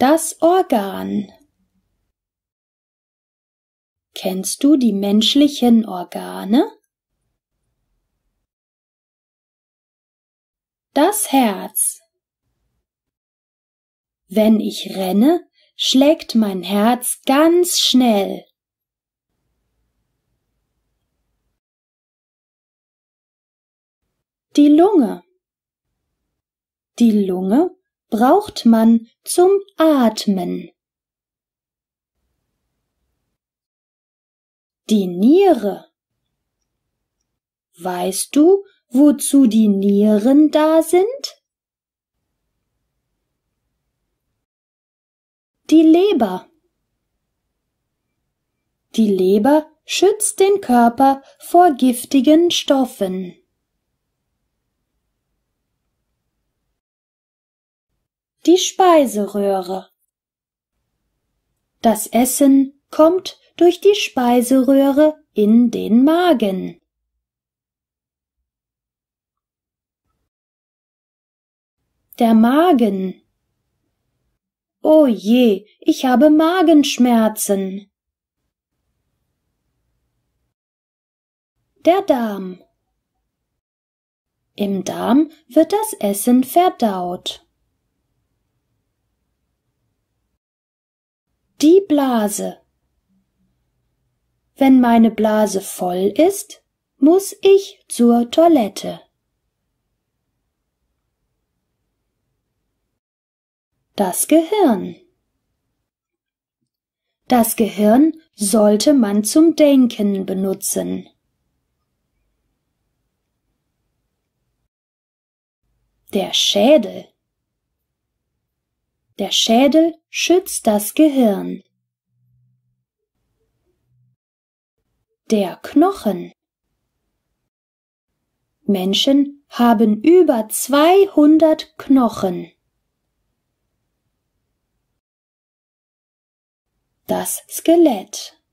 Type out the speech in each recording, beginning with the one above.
Das Organ. Kennst du die menschlichen Organe? Das Herz. Wenn ich renne, schlägt mein Herz ganz schnell. Die Lunge. Die Lunge braucht man zum Atmen. Die Niere. Weißt du, wozu die Nieren da sind? Die Leber. Die Leber schützt den Körper vor giftigen Stoffen. Die Speiseröhre. Das Essen kommt durch die Speiseröhre in den Magen. Der Magen. Oh je, ich habe Magenschmerzen. Der Darm. Im Darm wird das Essen verdaut. Die Blase. Wenn meine Blase voll ist, muss ich zur Toilette. Das Gehirn. Das Gehirn sollte man zum Denken benutzen. Der Schädel. Der Schädel schützt das Gehirn. Der Knochen. Menschen haben über 200 Knochen. Das Skelett.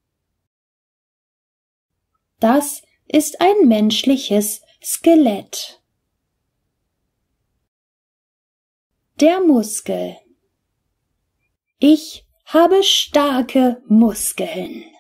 Das ist ein menschliches Skelett. Der Muskel. Ich habe starke Muskeln.